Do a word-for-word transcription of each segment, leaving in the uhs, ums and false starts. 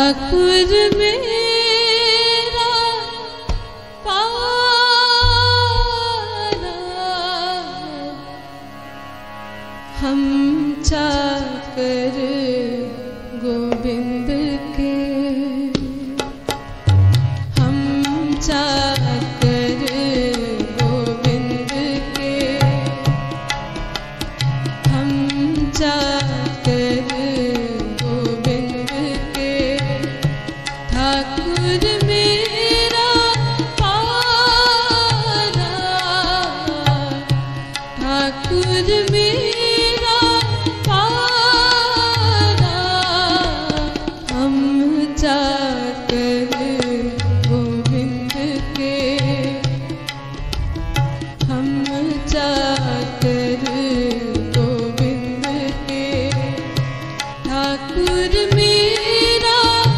ठाकुर मेरा पारा, हम चाकर गोविंद के, हम चाकर गोविंद के, हम चाकर गोविंद के। ठाकुर मेरा पारा, ठाकुर मेरा पारा, हम चाकर गोविंद के, हम चाकर गोविंद के। ठाकुर मेरा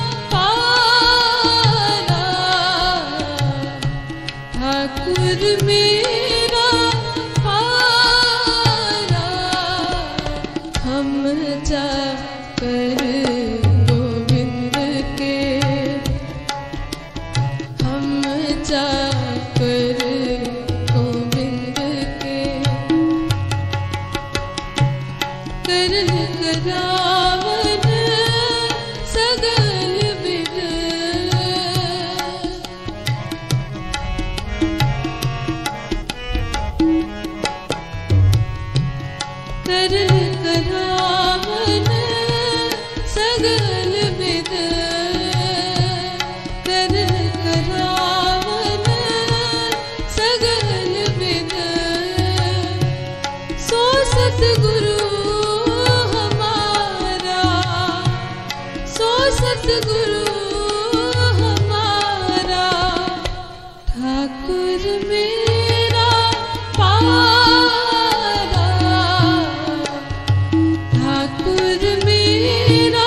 पारा, ठाकुर मेरा पारा, हम चाकर गोविंद के, हम चाकर गोविंद के। करन करावन सगल विद, करन करावन सगल विद, करन करावन सगल विद। सो सतगुरु हमारा, सो सतगुरु हमारा। ठाकुर मेरा पारा, ठाकुर मेरा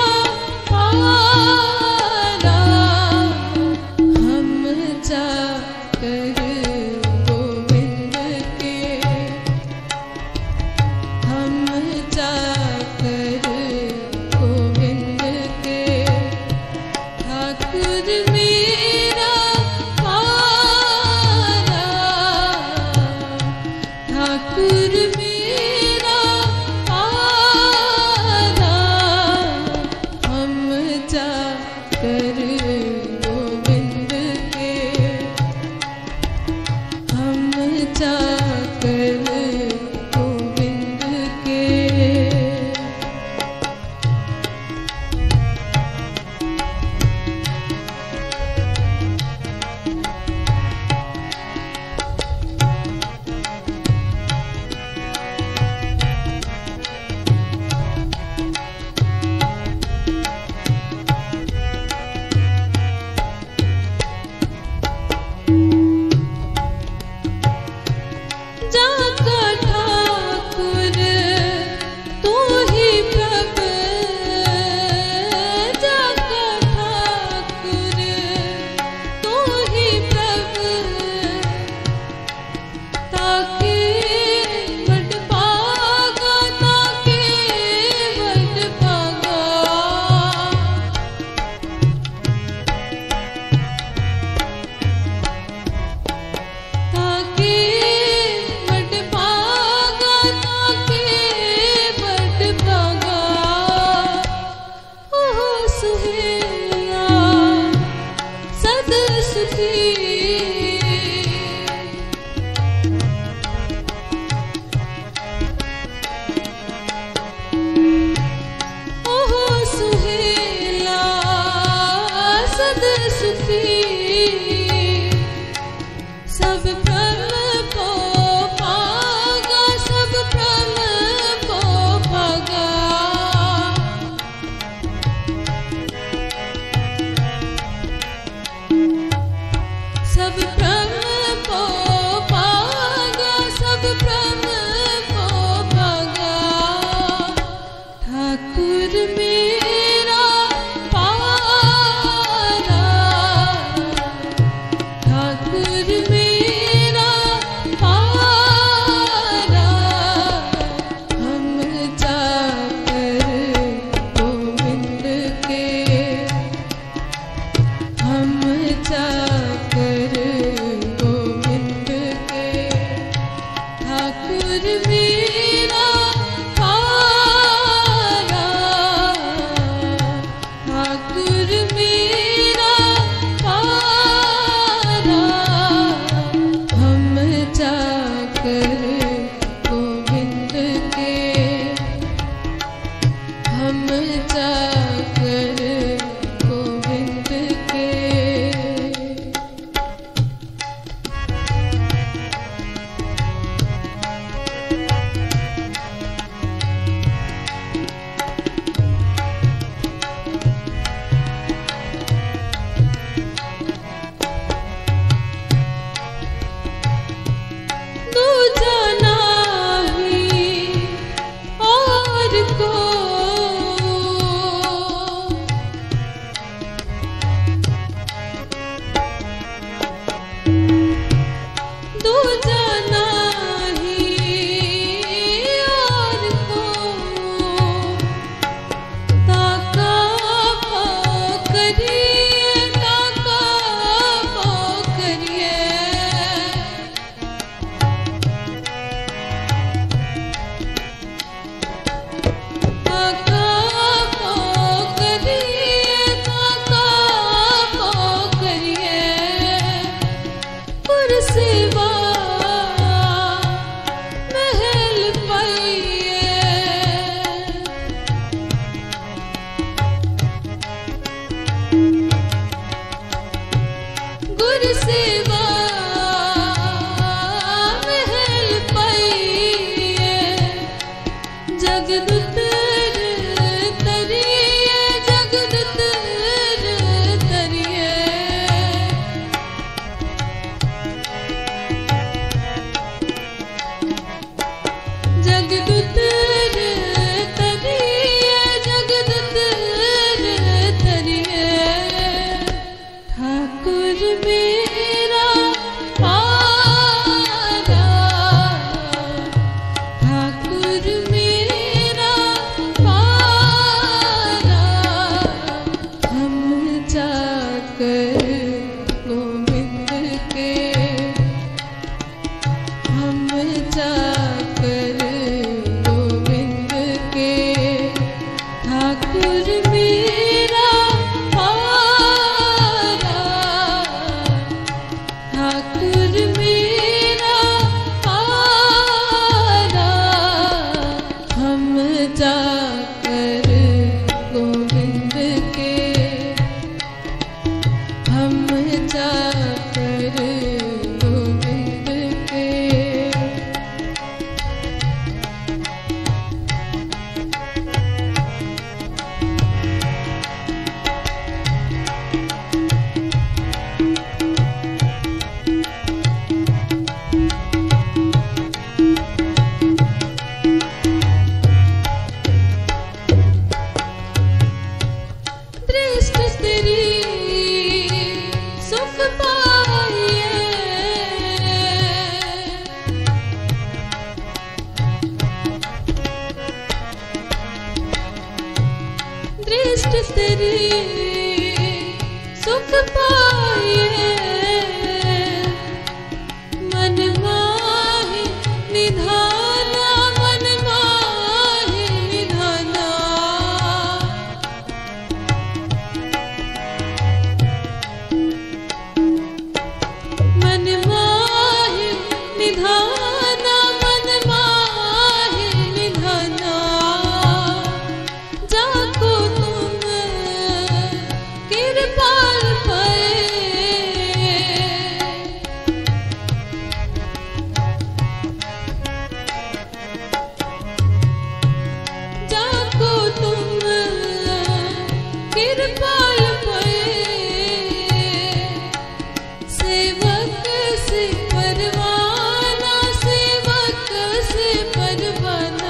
पारा, हम चाकर गोविंद के, हम चाकर गोविंद के। ठाकुर मेरा पारा, ठाकुर मेरा पारा, हम चाकर गोविंद के, हम चाकर गोविंद के। जाका ठाकुर तू ही प्रभ, जाका ठाकुर तू ही प्रभ। ताके वड पागा, ताके वड पागा, ताके वड पागा, ताके वड पागा। ओह सुहेला सद सुखी, ओह सुहेला सद सुखी। सब प्रण को पागा, सब प्रण को पागा, सब प्रण को पागा, सब प्रण को पागा। ठाकुर मेरा पारा, जगदूत तरिए जगदूत तरिए जगदूत तरिए जगदूत तरिए ठाकुर मेरा पारा ठाकुर मेरा पारा हम जाकर गोविंद के हम जाकर गोविंद के ठाकुर मेरा पारा ठाकुर मेरा पारा हम जाकर गोविंद के हम जाकर गोविंद के दृष्टि तेरी सुख पाइए दृष्टि तेरी सुख पाइए मन माहे निधाना मन माहे निधाना मन माहे निधाना मन माहे निधाना जाको तुम कृपाल पाए जाको तुम कृपाल पाए सेवक से परवाना सेवक से परवाना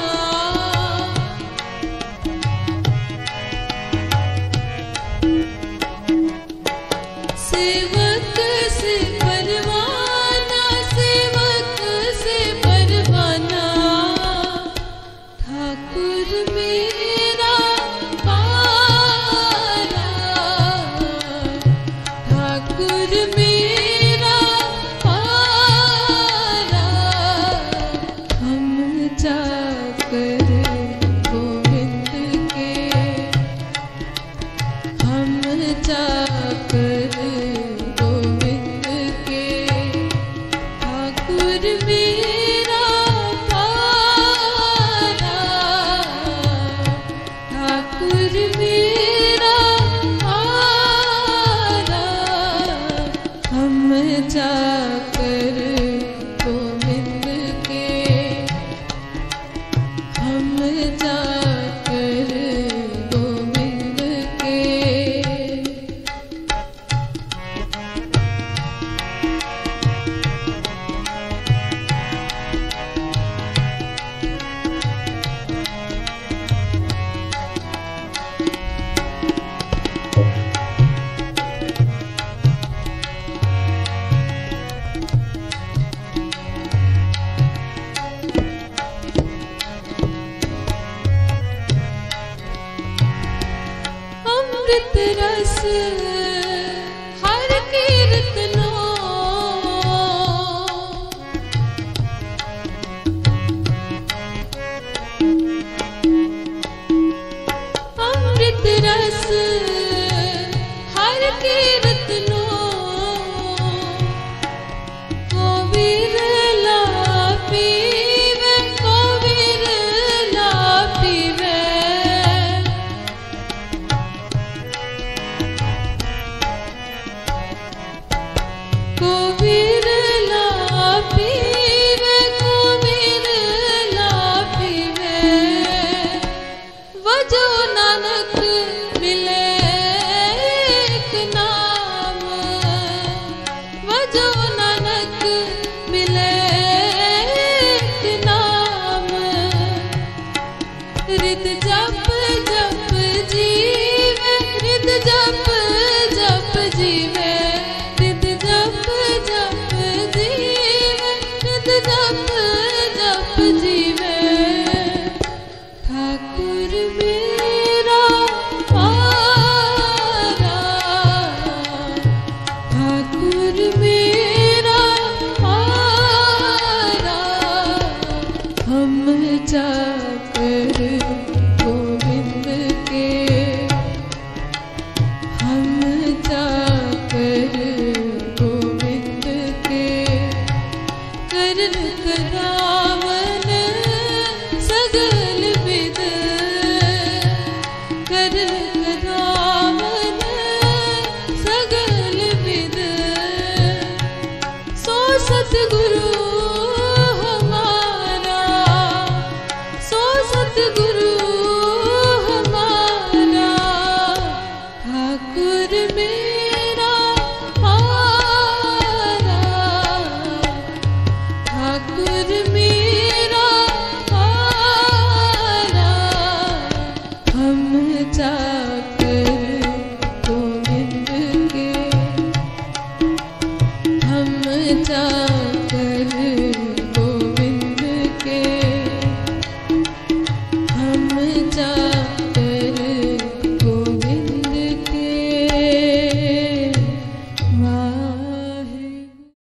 सेवक से परवाना सेवक से परवाना ठाकुर मेरा पारा ठाकुर मेरा पारा हम जाकर गोविंद के हम जाकर गोविंद के ठाकुर मेरा पारा ठाकुर मेरा पारा हम जाकर गोविंद के हम जाकर गोविंद के चाकर गोविंद के, हम चाकर गोविंद के। करन करावन सगल विद, करन करावन सगल विद। सो सतगुरु हमारा, सो सतगुरु हमारा। ठाकुर मेरा हारा, ठाकुर